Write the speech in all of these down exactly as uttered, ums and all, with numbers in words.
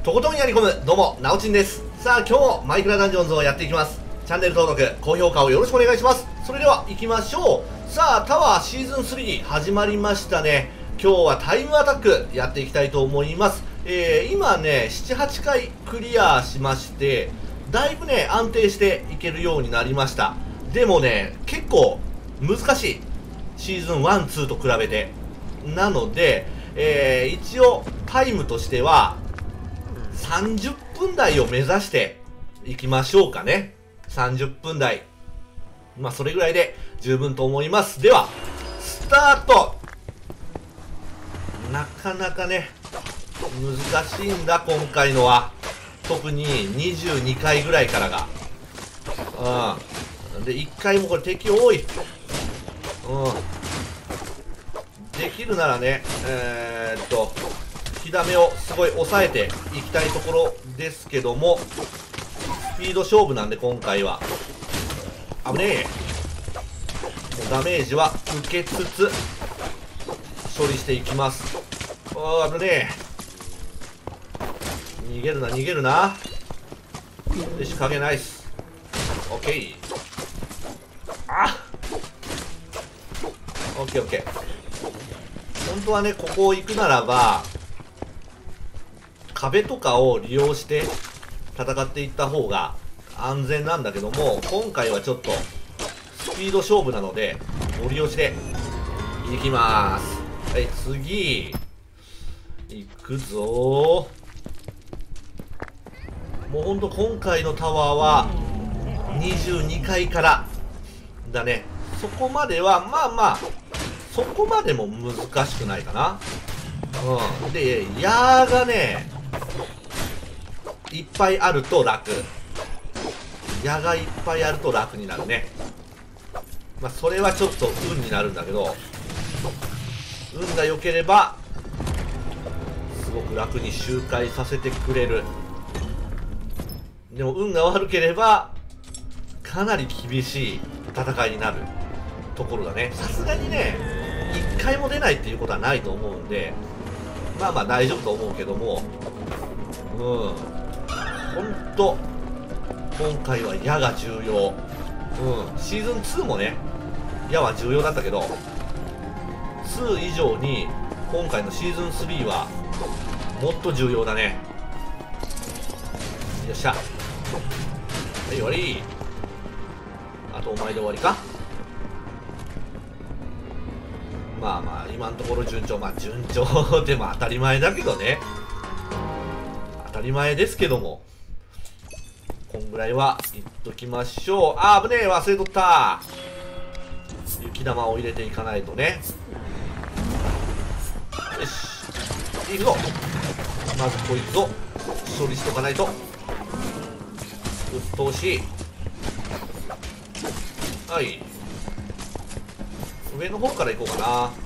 とことんやり込む、どうも、なおちんです。さあ、今日もマイクラダンジョンズをやっていきます。チャンネル登録、高評価をよろしくお願いします。それでは、行きましょう。さあ、タワーシーズンスリー始まりましたね。今日はタイムアタックやっていきたいと思います。えー、今ね、なな、はちかいクリアしまして、だいぶね、安定していけるようになりました。でもね、結構難しい。シーズンワン、ツーと比べて。なので、えー、一応タイムとしてはさんじゅっぷん台を目指していきましょうかね。さんじゅっぷん台。まあそれぐらいで十分と思います。では、スタート。なかなかね、難しいんだ、今回のは。特ににじゅうにかいぐらいからが。うん。で、いっかいもこれ敵多い。うん。できるならね、えー、っと、火ダメをすごい抑えていきたいところですけども、スピード勝負なんで今回は。危ねえ。もうダメージは受けつつ、処理していきます。あー、危ねえ。逃げるな、逃げるな。よし、影ナイス。オッケー。あオッケーオッケー。本当はね、ここを行くならば、壁とかを利用して戦っていった方が安全なんだけども、今回はちょっとスピード勝負なので、ご利用していきまーす。はい、次。行くぞー。もうほんと今回のタワーはにじゅうにかいからだね。そこまでは、まあまあ、そこまでも難しくないかな。うん。で、矢がね、いっぱいあると楽。矢がいっぱいあると楽になるね。まあ、それはちょっと運になるんだけど、運が良ければ、すごく楽に周回させてくれる。でも運が悪ければ、かなり厳しい戦いになるところだね。さすがにね、いっかいも出ないっていうことはないと思うんで、まあまあ大丈夫と思うけども、うん。ほんと、今回は矢が重要。うん。シーズンツーもね、矢は重要だったけど、ツー以上に、今回のシーズンスリーは、もっと重要だね。よっしゃ。はい、終わり。あとお前で終わりか。まあまあ今のところ順調。まあ順調でも当たり前だけどね。当たり前ですけども、こんぐらいは言っときましょう。あー、危ねえ、忘れとった。雪玉を入れていかないとね。よし、いくぞ。まずこいつを処理しとかないと。うっとうしい。はい、上の方から行こうかな。よ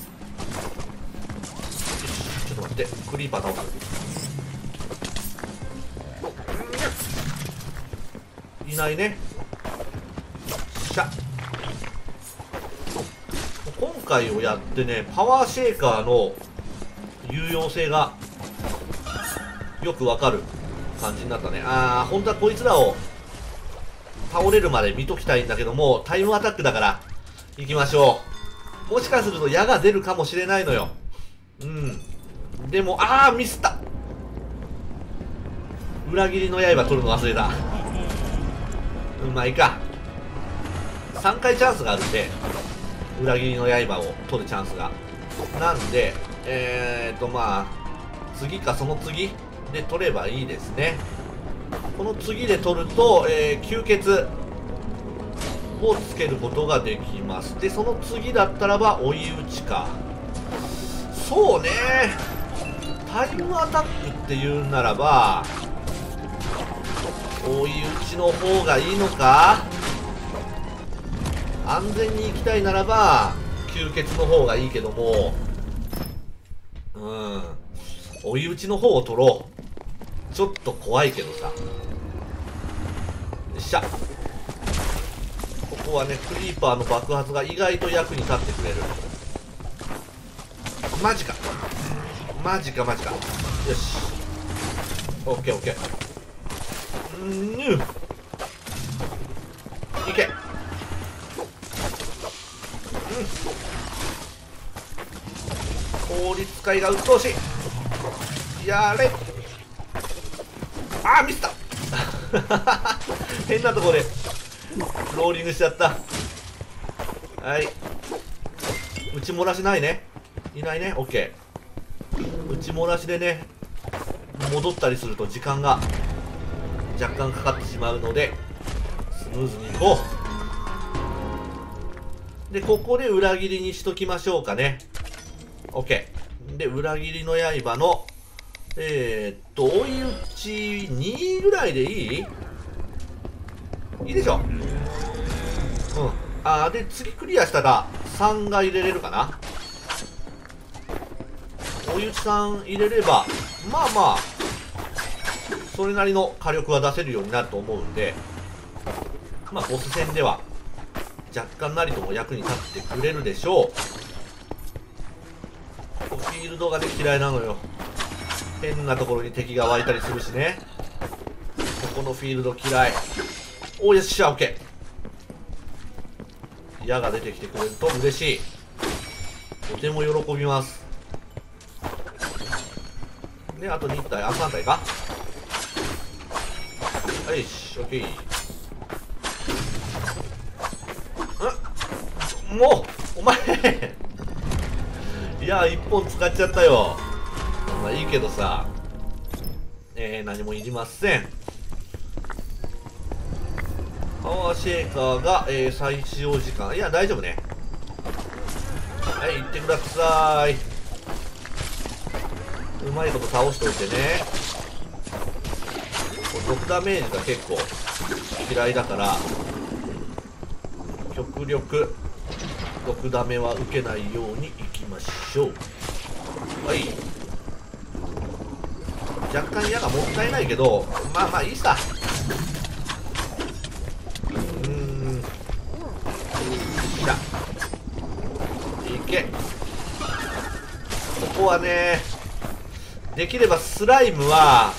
し、ちょっと待って、クリーパー倒す。いないね。よっしゃ。今回をやってね、パワーシェーカーの有用性がよくわかる感じになったね。あー、本当はこいつらを倒れるまで見ときたいんだけども、タイムアタックだから行きましょう。もしかすると矢が出るかもしれないのよ。うん。でも、あー、ミスった。裏切りの刃取るの忘れた。うん、まあいいか。さんかいチャンスがあるんで、裏切りの刃を取るチャンスが。なんで、えーとまあ、次かその次で取ればいいですね。この次で取ると、えー、吸血をつけることができます。で、その次だったらば追い打ちか。そうね、タイムアタックっていうならば追い打ちの方がいいのか。安全に行きたいならば吸血の方がいいけども、うん、追い打ちの方を取ろう。ちょっと怖いけどさ。よっしゃ。ここはね、クリーパーの爆発が意外と役に立ってくれる。マジかマジかマジか。よし。 オッケーオッケー。うんぬいけ。うん効率使いが鬱陶しい。やれ。あーミスった。変なところでローリングしちゃった。はい、打ち漏らしないね。いないね。オッケー。打ち漏らしでね戻ったりすると時間が若干かかってしまうのでスムーズにいこう。でここで裏切りにしときましょうかね。 OK で裏切りの刃のえー、っと追い打ちにぐらいでいいいいでしょ。うん。あーで次クリアしたらさんが入れれるかな。追い打ちさん入れればまあまあそれなりの火力は出せるようになると思うんで、まあボス戦では若干なりとも役に立ってくれるでしょう。フィールドがね嫌いなのよ。変なところに敵が湧いたりするしね。ここのフィールド嫌い。おーよっしゃ OK。 矢が出てきてくれると嬉しい。とても喜びます。であとに体、あさん体か。はいし OK。 んもうお前いやいっぽん使っちゃったよ。まあいいけどさ、えー、何もいりません。パワーシェーカーが、えー、再使用時間いや大丈夫ね。はい行ってください。うまいこと倒しておいてね。毒ダメージが結構嫌いだから極力毒ダメは受けないようにいきましょう。はい、若干矢がもったいないけどまあまあいいさ。うーんよっしゃいけ。ここはねできればスライムは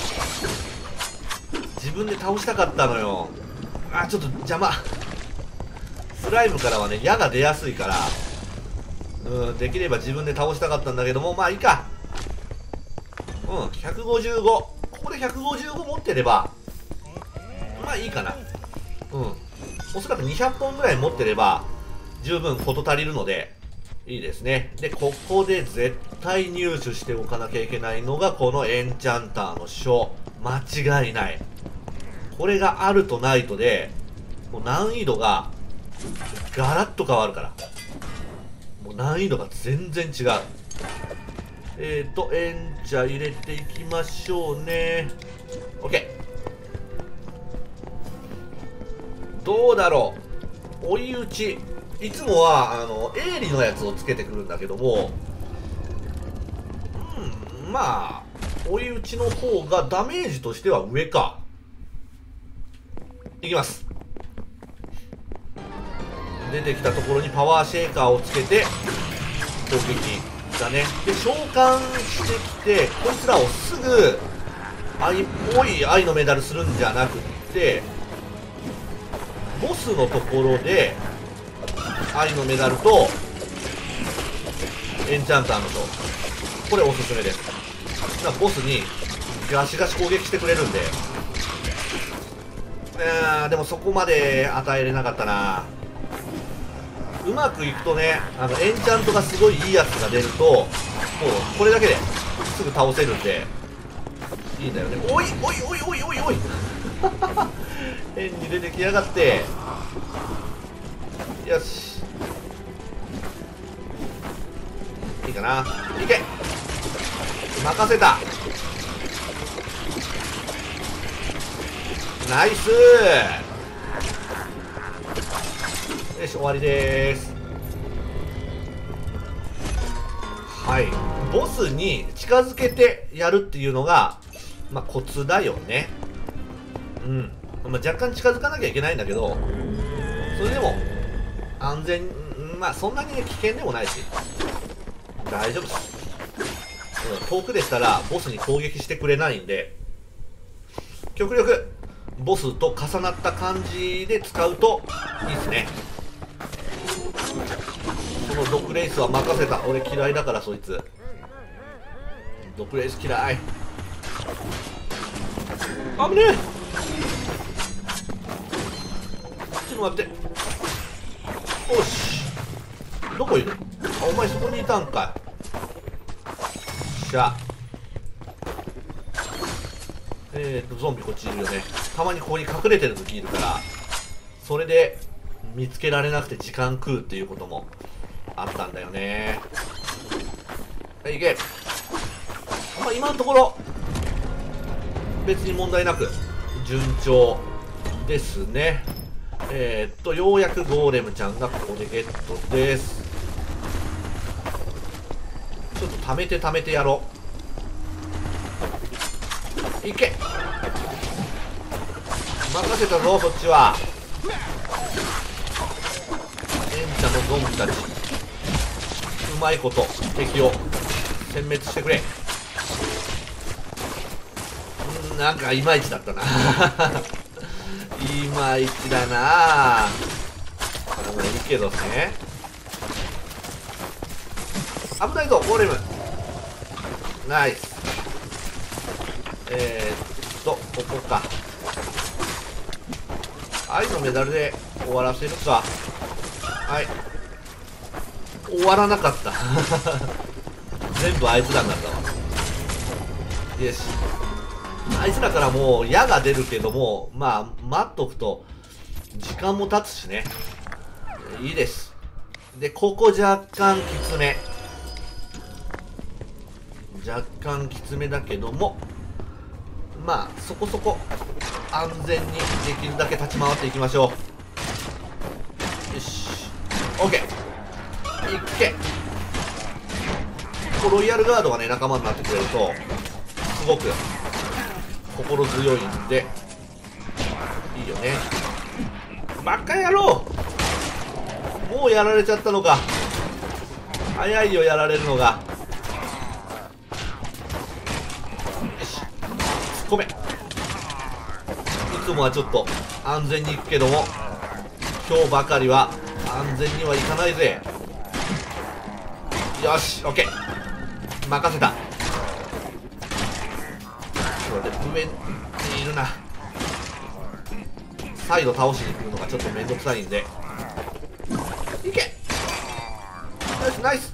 自分で倒したかったのよ。あちょっと邪魔。スライムからはね矢が出やすいからうんできれば自分で倒したかったんだけどもまあいいか。うんひゃくごじゅうごここでひゃくごじゅうご持ってればまあいいかな。うんおそらくにひゃっぽんぐらい持ってれば十分事足りるのでいいですね。でここで絶対入手しておかなきゃいけないのがこのエンチャンターの書。間違いない。これがあるとないとでもう難易度がガラッと変わるからもう難易度が全然違う。えーとエンチャ入れていきましょうね。 OK。 どうだろう追い打ちいつもはあの鋭利のやつをつけてくるんだけどもうんまあ追い打ちの方がダメージとしては上か。いきます。出てきたところにパワーシェーカーをつけて攻撃だね。で召喚してきてこいつらをすぐ愛っぽい愛のメダルするんじゃなくってボスのところで愛のメダルとエンチャンターのとこれおすすめです。なボスにガシガシ攻撃してくれるんであでもそこまで与えれなかったな。うまくいくとねあのエンチャントがすごいいいやつが出るともうこれだけですぐ倒せるんでいいんだよね。おいおいおいおいおいおい変に出てきやがって。よしいいかな。いけ任せた。ナイスよし終わりでーす。はいボスに近づけてやるっていうのがまあコツだよね。うん、まあ、若干近づかなきゃいけないんだけどそれでも安全まあそんなに、ね、危険でもないし大丈夫です。遠くでしたらボスに攻撃してくれないんで極力ボスと重なった感じで使うといいですね。その毒レイスは任せた。俺嫌いだからそいつ。毒レイス嫌い。あぶねえ。ちょっと待って。よし。どこいる？あ、お前そこにいたんかい。しゃ。えーと、ゾンビこっちいるよね。たまにここに隠れてる時いるから、それで見つけられなくて時間食うっていうこともあったんだよね。はい、いけ。まあ、今のところ、別に問題なく、順調ですね。えー、っと、ようやくゴーレムちゃんがここでゲットです。ちょっと貯めて貯めてやろう。いけ。任せたぞ、そっちは。エンチャのゾンビたち、うまいこと敵を殲滅してくれ。んー、なんかいまいちだったな。いまいちだな。まあいいけどね。危ないぞ、ゴーレム。ナイス。えー、っと、ここか。愛のメダルで終わらせるか。はい。終わらなかった。全部あいつらになったわ。よし。あいつらからもう矢が出るけども、まあ、待っとくと、時間も経つしね。いいです。で、ここ若干きつめ。若干きつめだけども、まあ、そこそこ安全にできるだけ立ち回っていきましょう。よし。オッケー。いっけ。このロイヤルガードがね、仲間になってくれると、すごく心強いんで、いいよね。バカ野郎！もうやられちゃったのか。早いよ、やられるのが。ごめん。いつもはちょっと安全に行くけども、今日ばかりは安全にはいかないぜ。よし、オッケー。任せた。それで上にいるな。再度倒しに来るのがちょっとめんどくさいんで、いけ。ナイスナイス。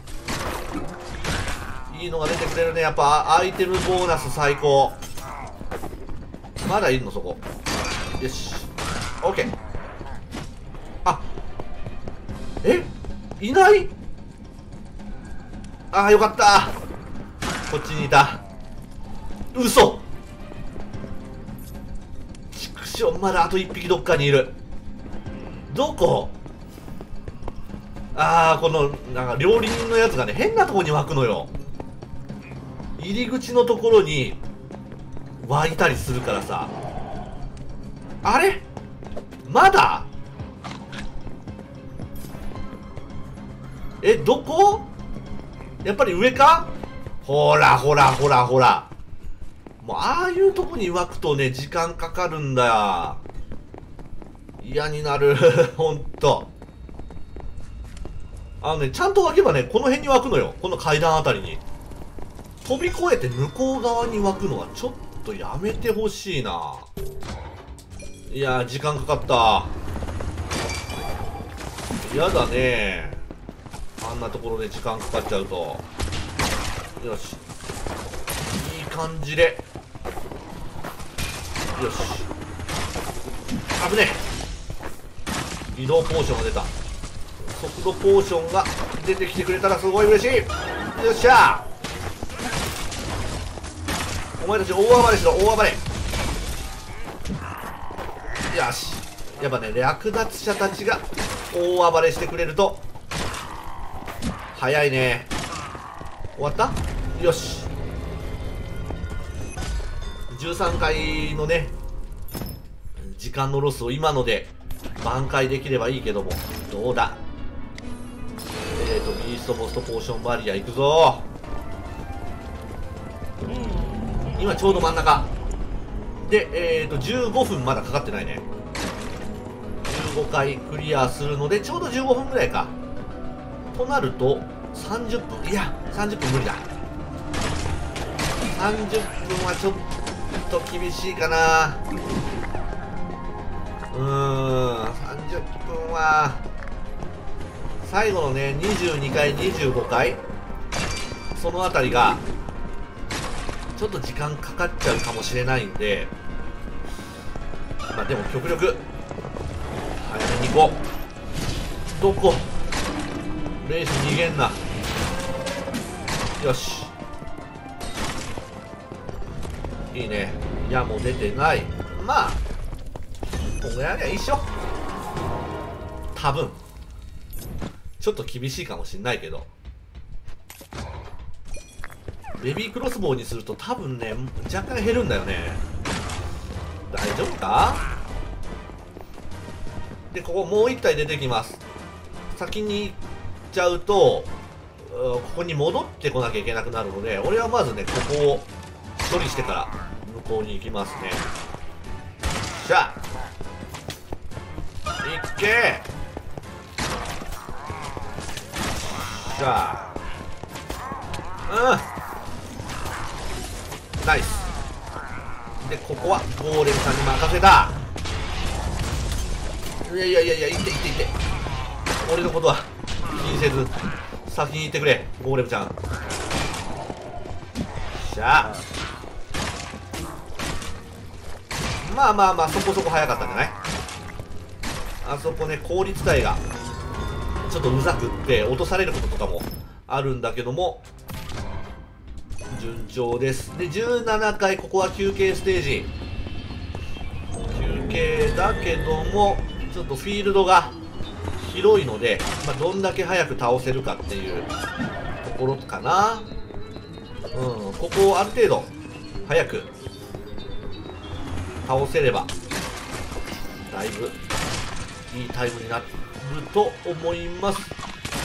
いいのが出てくれるね。やっぱアイテムボーナス最高。まだいるのそこ。よし、オッケー。あ、え、いない。ああ、よかった。こっちにいた。嘘。畜生、まだあと一匹どっかにいる。どこ？ああ、このなんか料理人のやつがね、変なとこに湧くのよ。入り口のところに湧いたりするからさ。あれ、まだ？え、どこ？やっぱり上か？ほらほらほらほら。もうああいうとこに湧くとね、時間かかるんだよ。嫌になる。ほんと。あのね、ちゃんと湧けばね、この辺に湧くのよ。この階段あたりに。飛び越えて向こう側に湧くのはちょっとやめてほしいな。いやー、時間かかった。やだね。あんなところで時間かかっちゃうと。よし、いい感じで。よし、危ねえ。移動ポーションが出た。速度ポーションが出てきてくれたらすごい嬉しい。よっしゃー、お前たち大暴れしろ、大暴れ。よし、やっぱね、略奪者たちが大暴れしてくれると早いね。終わった？よし、じゅうさんかいのね、時間のロスを今ので挽回できればいいけども、どうだ。えーと、ビーストボストポーションバリアいくぞ。今ちょうど真ん中。 で、えーとじゅうごふんまだかかってないね。じゅうごかいクリアするのでちょうどじゅうごふんぐらいか。となるとさんじゅっぷん、いやさんじゅっぷん無理だ。さんじゅっぷんはちょっと厳しいかな。うーん、さんじゅっぷんは最後のねにじゅうにかいにじゅうごかいそのあたりがちょっと時間かかっちゃうかもしれないんで、まあでも極力早めに行こう。どこレース逃げんな。よし、いいね。いやもう出てない。まあこんぐらいやりゃ一緒。多分ちょっと厳しいかもしんないけど、ベビークロスボウにすると多分ね若干減るんだよね。大丈夫か。でここもういち体出てきます。先に行っちゃうとここに戻ってこなきゃいけなくなるので、俺はまずねここを処理してから向こうに行きますね。しゃあいっけー。しゃあうんナイス。でここはゴーレムさんに任せた。いやいやいやいや、いっていっていって、俺のことは気にせず先に行ってくれゴーレムちゃん。しゃあまあまあまあそこそこ早かったんじゃない。あそこね効率帯がちょっとうざくって落とされることとかもあるんだけども順調です。でじゅうななかい、ここは休憩ステージ。休憩だけどもちょっとフィールドが広いので、まあ、どんだけ早く倒せるかっていうところかな。うん、ここをある程度早く倒せればだいぶいいタイムになると思います。よし。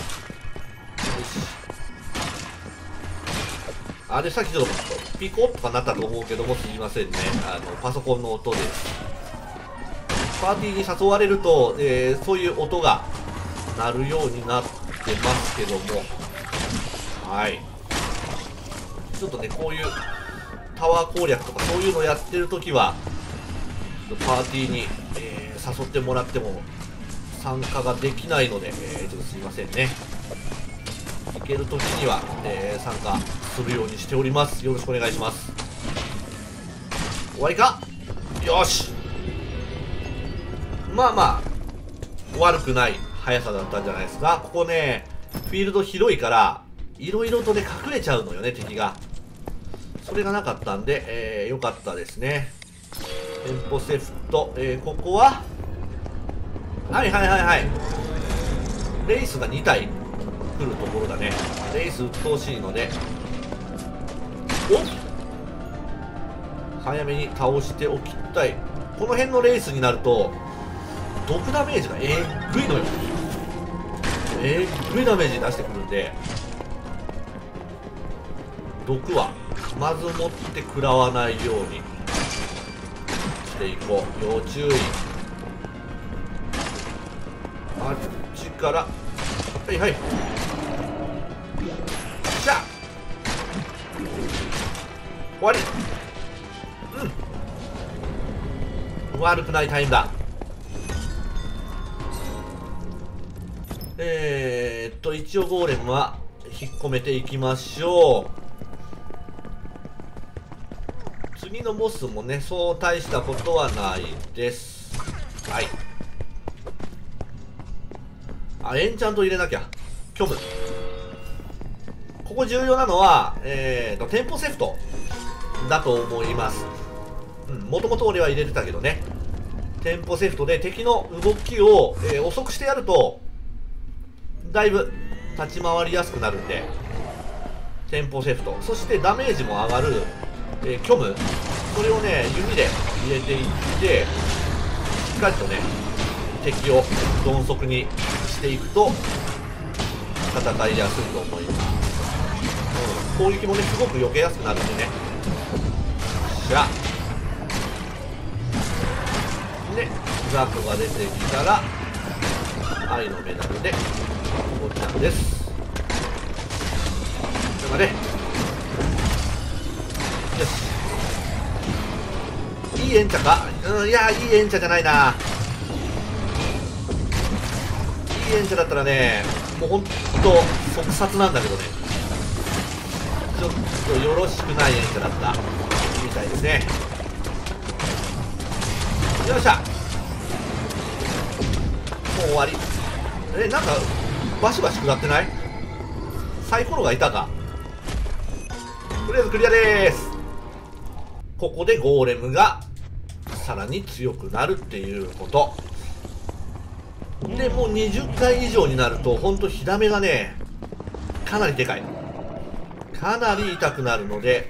あれさっきちょっとピコッとかなったと思うけどもすみませんね、あのパソコンの音です。パーティーに誘われると、えー、そういう音が鳴るようになってますけども、はい、ちょっとねこういうタワー攻略とかそういうのやってるときはパーティーに、えー、誘ってもらっても参加ができないので、えー、ちょっとすみませんね。行けるときには、えー、参加するようにしております。よろしくお願いします。終わりか。よし、まあまあ悪くない速さだったんじゃないですか。ここねフィールド広いからいろいろとね隠れちゃうのよね敵が。それがなかったんで、えー、よかったですね。テンポセフト、えー、ここははいはいはいはいレイスがに体来るところだね。レイス鬱陶しいのでお早めに倒しておきたい。この辺のレースになると毒ダメージがえっぐいのよ。えっぐいダメージ出してくるんで、毒はまず持って食らわないようにしていこう。要注意。あっちからはいはいしゃあ終わり。うん悪くないタイムだ。えーっと一応ゴーレムは引っ込めていきましょう。次のボスもねそう大したことはないです。はい、あエンチャント入れなきゃ。虚無ここ重要なのはえーっとテンポセフトだと思います。もともと俺は入れてたけどね、テンポセフトで敵の動きを、えー、遅くしてやるとだいぶ立ち回りやすくなるんでテンポセフト、そしてダメージも上がる、えー、虚無、それをね指で入れていってしっかりとね敵を鈍足にしていくと戦いやすいと思います。うん、攻撃もねすごく避けやすくなるんでね。じゃあ雑魚が出てきたら愛のメダルでおっちゃんです。ちょっと待て。よし、いいエンチャか。うん、いや、いいエンチャじゃないな。いいエンチャだったらね、もうほんと即殺なんだけどね、ちょっとよろしくないエンチャだったみたいですね。よっしゃ、もう終わり。え、なんかバシバシ食らってない？サイコロがいたか。とりあえずクリアでーす。ここでゴーレムがさらに強くなるっていうことで、もうにじゅっかい以上になるとほんと火ダメがねかなりでかい、かなり痛くなるので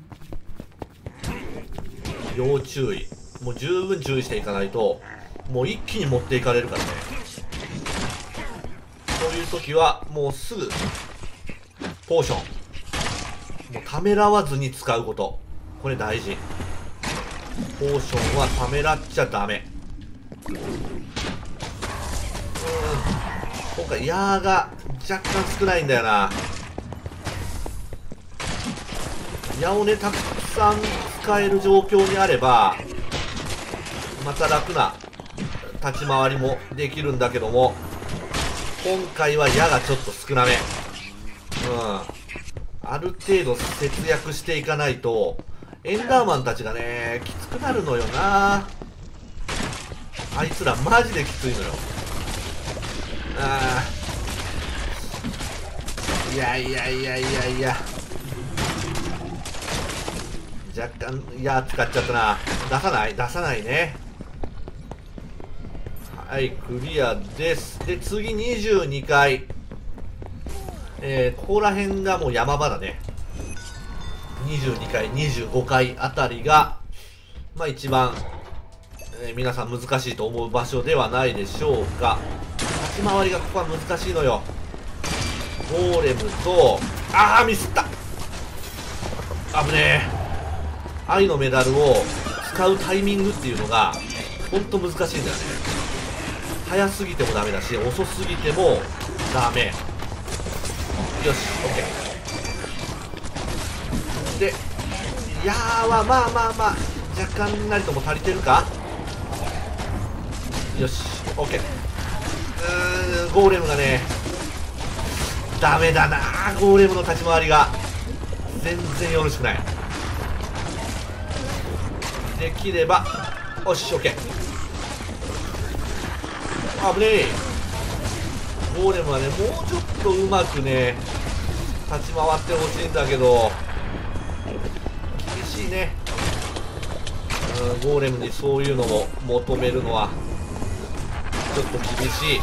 要注意。もう十分注意していかないともう一気に持っていかれるからね。そういう時はもうすぐポーション、もうためらわずに使うこと、これ大事。ポーションはためらっちゃダメ。うん、今回矢が若干少ないんだよな。矢をねたくさん使える状況にあればまた楽な立ち回りもできるんだけども、今回は矢がちょっと少なめ。うん、ある程度節約していかないとエンダーマンたちがねきつくなるのよな。あいつらマジできついのよ。あー、いやいやいやいやいや、若干いや使っちゃったな。出さない出さないね。はい、クリアです。で次にじゅうにかい、えー、ここら辺がもう山場だね。にじゅうにかいにじゅうごかいあたりがまあ一番、えー、皆さん難しいと思う場所ではないでしょうか。立ち回りがここは難しいのよ。ゴーレムと、ああミスった、危ねえ。愛のメダルを使うタイミングっていうのがほんと難しいんだよね。早すぎてもダメだし遅すぎてもダメ。よし OK で、矢はまあまあまあ若干なりとも足りてるか。よし OK。 うーん、ゴーレムがねダメだな。ゴーレムの立ち回りが全然よろしくない。できればよし OK。 危ねえ。ゴーレムはねもうちょっとうまくね立ち回ってほしいんだけど厳しいね。うん、ゴーレムにそういうのを求めるのはちょっと厳し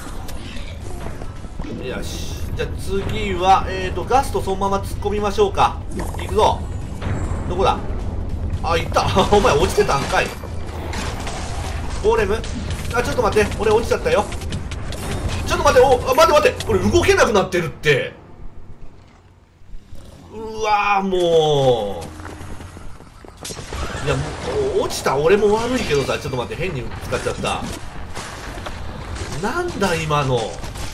い。よし、じゃあ次はえーとガストそのまま突っ込みましょうか。行くぞ。どこだ。あ、いった。お前落ちてたんかい。ゴーレム、あ、ちょっと待って、俺落ちちゃったよ。ちょっと待って、お、あ、待って待って、これ動けなくなってるって。うわー、もういや、もう落ちた俺も悪いけどさ、ちょっと待って、変に使っちゃった。なんだ今の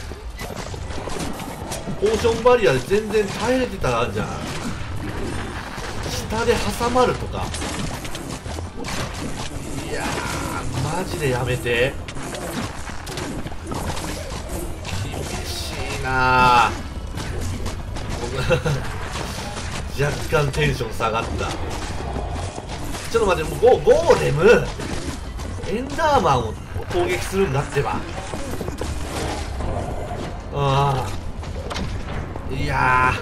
ポーションバリアで全然耐えれてたらあるじゃん。下で挟まるとか。いやーマジでやめて。厳しいなー若干テンション下がった。ちょっと待って、ゴー、ゴーレムエンダーマンを攻撃するんだってば。ああ、いや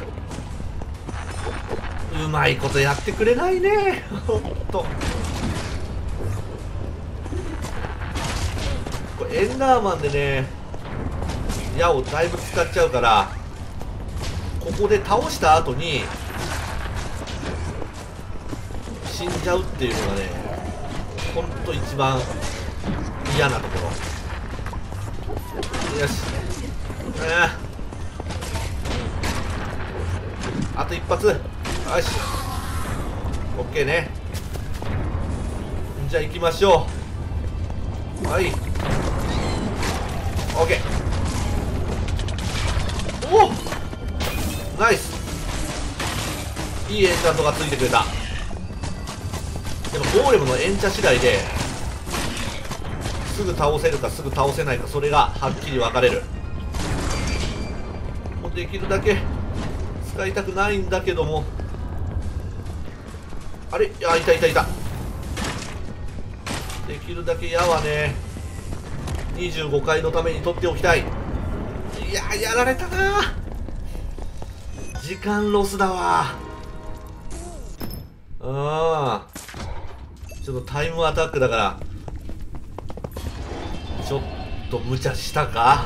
ーうまいことやってくれないねほんと。これエンダーマンでね矢をだいぶ使っちゃうから、ここで倒した後に死んじゃうっていうのがねほんと一番嫌なところ。よし、ああと一発。よし OK ね。じゃあ行きましょはい、オッケー。おお、ナイス。いいエンチャントがついてくれた。でもゴーレムのエンチャ次第ですぐ倒せるかすぐ倒せないか、それがはっきり分かれる。もうできるだけ使いたくないんだけども、あれ、あ、いたいたいた。できるだけ矢はねにじゅうごかいのために取っておきたい。いや、やられたな。時間ロスだわ。ああ、ちょっとタイムアタックだからちょっと無茶したか。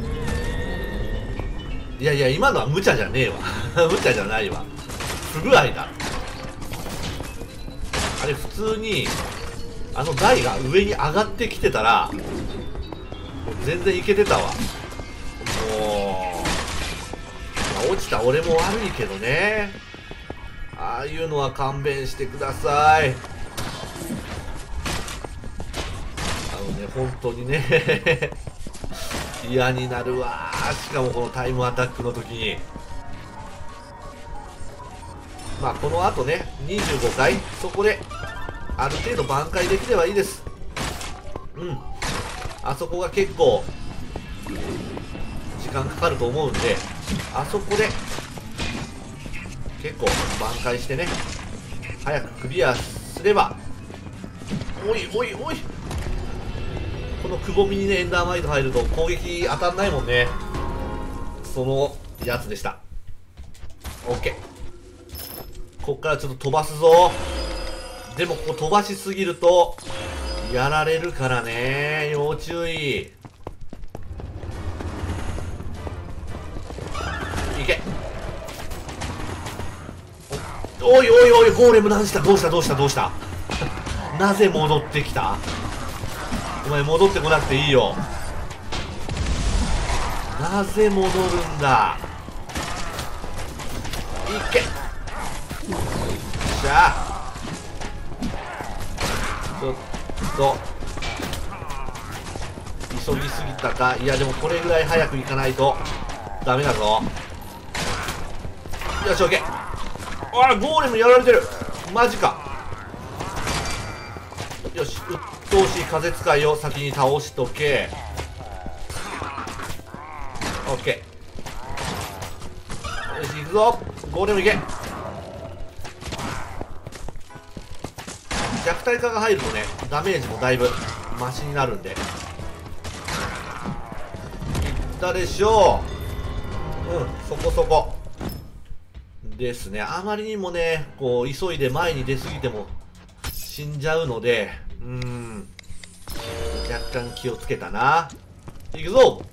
いやいや、今のは無茶じゃねえわ無茶じゃないわ、不具合だ。あれ普通にあの台が上に上がってきてたら全然いけてたわ。もう、まあ、落ちた俺も悪いけどね。ああいうのは勘弁してください。あのね、本当にね嫌になるわ。しかもこのタイムアタックの時に、まあこの後ねにじゅうごかいそこである程度挽回できればいいです。うん、あそこが結構時間かかると思うんで、あそこで結構挽回してね早くクリアすれば。おいおいおい、このくぼみにねエンダーマイト入ると攻撃当たんないもんね。そのやつでした。 OK、 こっからちょっと飛ばすぞ。でもここ飛ばしすぎるとやられるからね、要注意。いけ。おいおいおい、ゴーレム何した、どうしたどうしたどうしたなぜ戻ってきた。お前戻ってこなくていいよ。なぜ戻るんだ。いけ。よっしゃ。ちょっと急ぎすぎたか。いやでもこれぐらい早く行かないとダメだぞ。よし OK。 あら、ゴーレムやられてる。マジか。よし、鬱陶しい風使いを先に倒しとけ。 OK、 よし行くぞ。ゴーレムいけ。弱体化が入るとねダメージもだいぶマシになるんで。いったでしょう。うん、そこそこですね。あまりにもねこう急いで前に出過ぎても死んじゃうので、うーん、若干気をつけたな。いくぞ。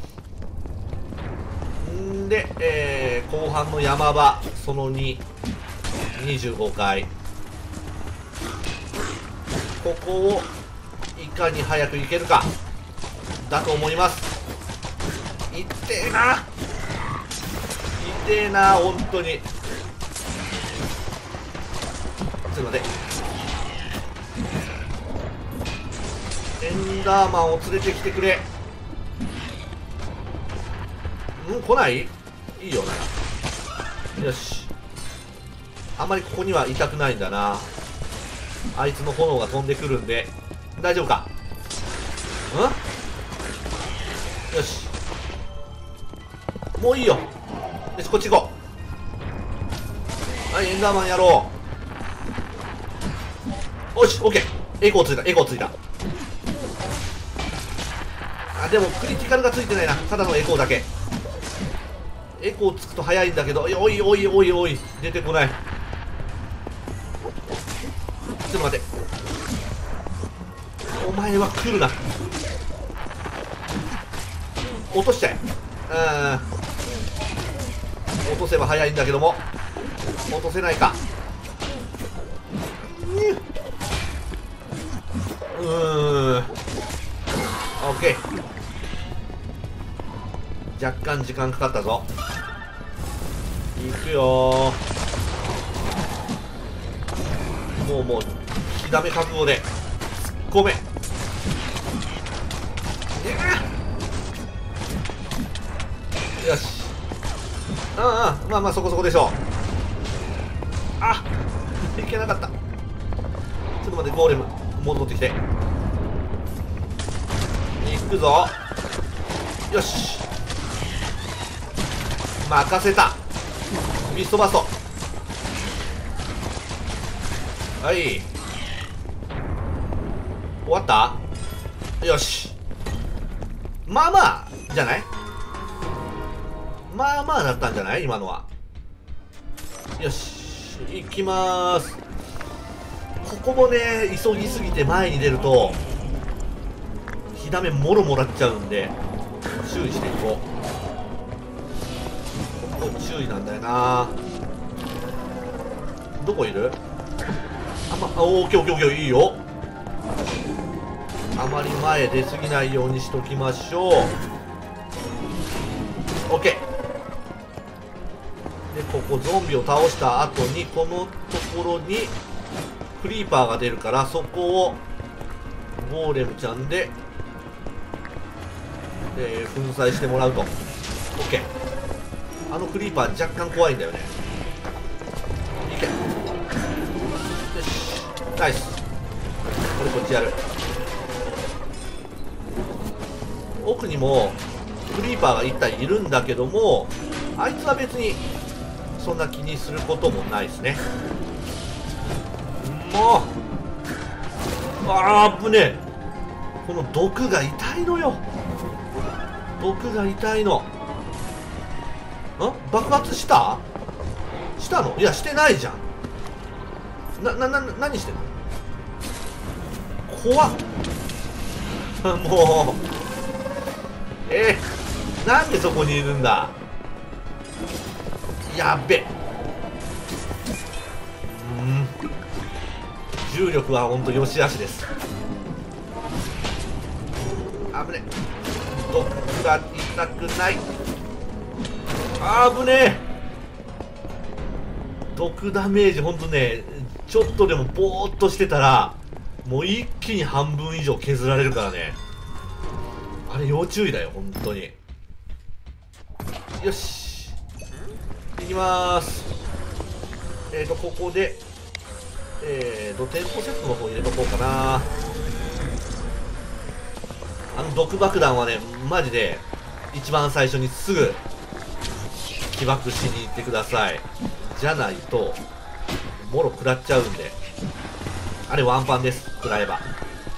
んで、えー、後半の山場そのに、にじゅうごかい、ここをいかに早く行けるかだと思います。いってえな、いってえな、本当に。ちょっと待って、エンダーマンを連れてきてくれ。うん、来ない？いいよな。よし、あんまりここにはいたくないんだな。あいつの炎が飛んでくるんで大丈夫か。ん？よし、もういいよ。よし、こっち行こう。はい、エンダーマンやろう。よし、オッケー。エコーついた、エコーついた。あ、でもクリティカルがついてないな。ただのエコーだけ。エコーつくと早いんだけど、おいおいおいおいおい、出てこない。ちょっと待って、お前は来るな。落としちゃえ。うん、落とせば早いんだけども落とせないか。うーん、オッケー。若干時間かかったぞ。いくよー。もうもう火ダメ覚悟で突っ込め。 よし。ああ、まあまあそこそこでしょう。あ、いけなかった。ちょっと待って、ゴーレム戻ってきて。行くぞ。よし、任せた。ビストバスト。はい、終わった。よし、まあまあじゃない。まあまあだったんじゃない今のは。よし、行きまーす。ここもね、急ぎすぎて前に出ると火ダメもろもらっちゃうんで注意していこう。ここ注意なんだよな。どこいる。あまあ、オーケーオーケーオーケー、いいよ。あまり前出過ぎないようにしときましょう。オッケーで、ここゾンビを倒した後にこのところにクリーパーが出るから、そこをゴーレムちゃんで、えー、粉砕してもらうと。オッケー。あのクリーパー若干怖いんだよね。いけ。よし、ナイス。これこっちやる。奥にもクリーパーがいったりいるんだけども、あいつは別にそんな気にすることもないですね。もう、あー、危ねえ。この毒が痛いのよ。毒が痛いの。ん、爆発したしたの。いや、してないじゃん。な、な、な、何してんの。怖っもう、えー、なんでそこにいるんだ。やっべ。うん、重力はほんと良し悪しです。危ねえ。毒が痛くない。あぶねえ。毒ダメージほんとね、ちょっとでもボーっとしてたらもう一気に半分以上削られるからね。あれ要注意だよ本当に。よし、いきまーす。えーとここでえーと店舗セットの方入れとこうかな。あの毒爆弾はね、マジで一番最初にすぐ起爆しに行ってください。じゃないともろ食らっちゃうんで。あれワンパンです、食らえば。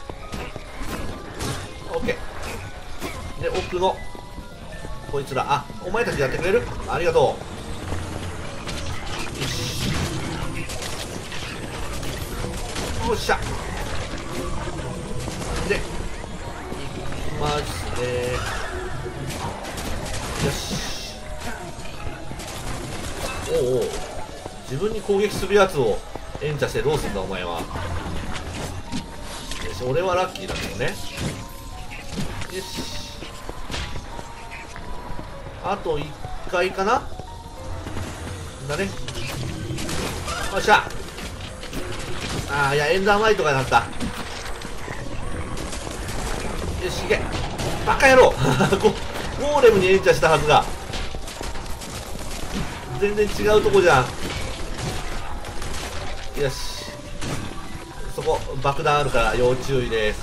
OK で、奥のこいつら、あ、お前たちやってくれる、ありがとう。よし、よっしゃ。で、いきますね。よし。おうおう、自分に攻撃するやつをエンチャしてどうすんだお前は。よし、俺はラッキーだけどね。よし、あといっかいかなだね。よっしゃ。ああ、いや、エンダーマイトがなった。よし、いけ。バカ野郎ゴーレムにエンチャしたはずが全然違うとこじゃん。よし、そこ爆弾あるから要注意です。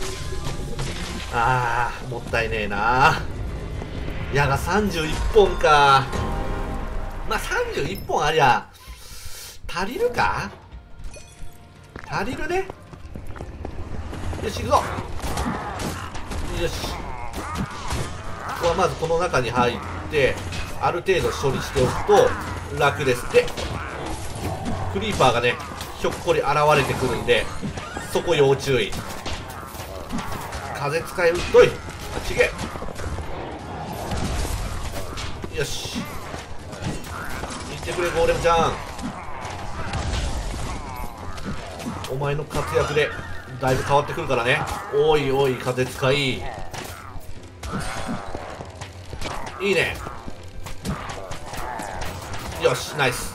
あー、もったいねえな。矢がさんじゅういっぽんか。まあさんじゅういっぽんありゃ足りるか。足りるね。よし、行くぞ。よし、ここはまずこの中に入ってある程度処理しておくと楽です。で、クリーパーがねひょっこり現れてくるんでそこ要注意。風使いうっとい。あ、ちげえ。よし、行ってくれゴーレムちゃん。お前の活躍でだいぶ変わってくるからね。おいおい、風使いいいね。よし、ナイス。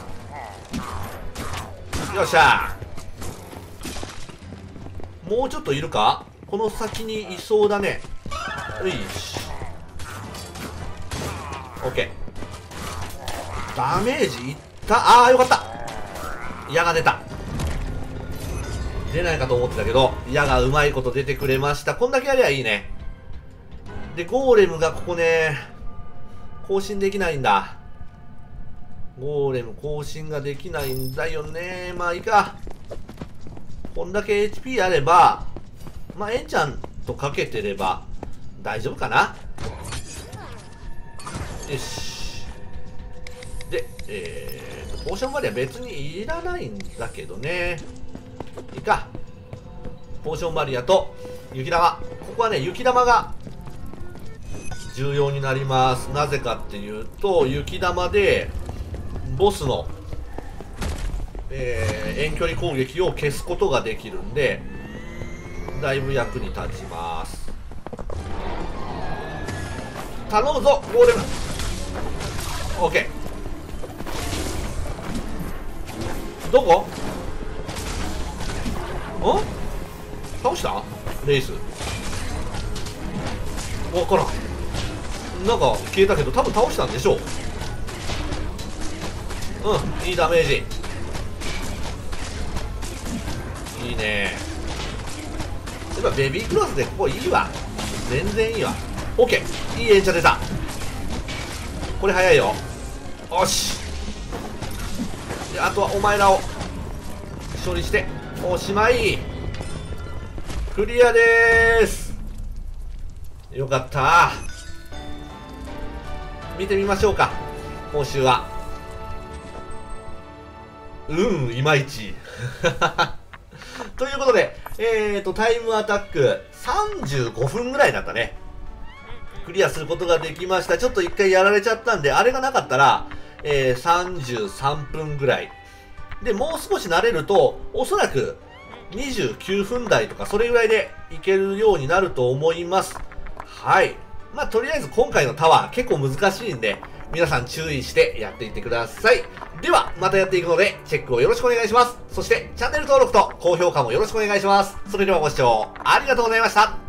よっしゃ。もうちょっといるか。この先にいそうだね。 ういし。オッケー。ダメージいった。ああ、よかった。矢が出た。出ないかと思ってたけど、矢がうまいこと出てくれました。こんだけやりゃいいね。で、ゴーレムがここね、更新できないんだ。ゴーレム更新ができないんだよね。まあいいか。こんだけ エイチピー あれば、まあエンチャンとかけてれば大丈夫かな。よし。で、えーと、ポーションバリア別にいらないんだけどね。いいか。ポーションバリアと雪玉。ここはね、雪玉が重要になります。なぜかっていうと、雪玉でボスの、えー、遠距離攻撃を消すことができるんで、だいぶ役に立ちます。頼むぞゴーレム。オッケー。どこ？ん？倒した？レイスわからん。なんか消えたけど多分倒したんでしょう。うん、いいダメージ。いいね。やっぱベビークロスでここいいわ。全然いいわ。オッケー。いい演者出た。これ早いよ。よし。で、あとはお前らを処理しておしまい。クリアでーす。よかった。見てみましょうか、報酬は。うん、いまいち。ということで、えーと、タイムアタックさんじゅうごふんぐらいだったね。クリアすることができました。ちょっと一回やられちゃったんで、あれがなかったら、えー、さんじゅうさんぷんぐらい。で、もう少し慣れると、おそらくにじゅうきゅうふん台とか、それぐらいでいけるようになると思います。はい。まあ、とりあえず今回のタワー結構難しいんで、皆さん注意してやっていってください。では、またやっていくので、チェックをよろしくお願いします。そして、チャンネル登録と高評価もよろしくお願いします。それではご視聴ありがとうございました。